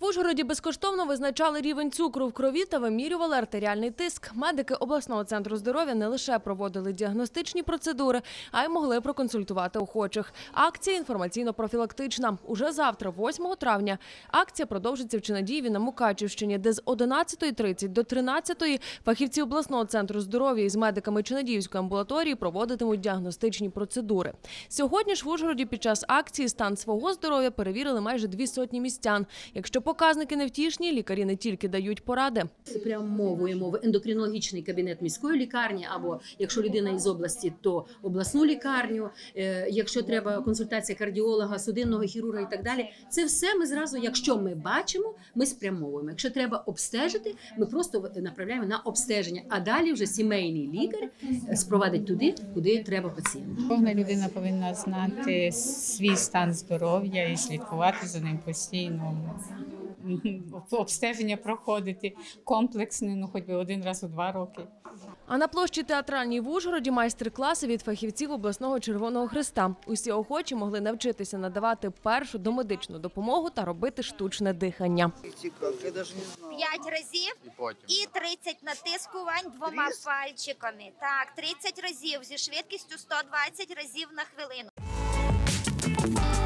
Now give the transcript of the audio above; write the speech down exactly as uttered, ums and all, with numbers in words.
Ужгороді безкоштовно визначали рівень цукру в крові та вимірювали артеріальний тиск. Медики обласного центру здоров'я не лише проводили діагностичні процедури, а й могли проконсультувати охочих. Акція інформаційно-профілактична. Уже завтра, восьмого травня, акція продовжиться в Чинадієві на Мукачівщині, де з одинадцятої тридцять до тринадцятої фахівці обласного центру здоров'я із медиками Чинадіївської амбулаторії проводитимуть діагностичні процедури. Сьогодні ж в Ужгороді під час акції стан свого здоров'я перевірили майже дві сотні містян. Якщо показники невтішні, лікарі не тільки дають поради. Спрямовуємо в ендокринологічний кабінет міської лікарні, або якщо людина із області, то обласну лікарню, якщо треба консультація кардіолога, судинного хірурга і так далі. Це все ми зразу, якщо ми бачимо, ми спрямовуємо. Якщо треба обстежити, ми просто направляємо на обстеження, а далі вже сімейний лікар спровадить туди, куди треба пацієнту. Кожна людина повинна знати свій стан здоров'я і слідкувати за ним постійно. Обстеження проходити комплексне, ну хоч би один раз у два роки. А на площі Театральній в Ужгороді майстер-класи від фахівців обласного Червоного Хреста. Усі охочі могли навчитися надавати першу домедичну допомогу та робити штучне дихання. П'ять разів і тридцять натискувань двома пальчиками. Так, тридцять разів зі швидкістю сто двадцять разів на хвилину.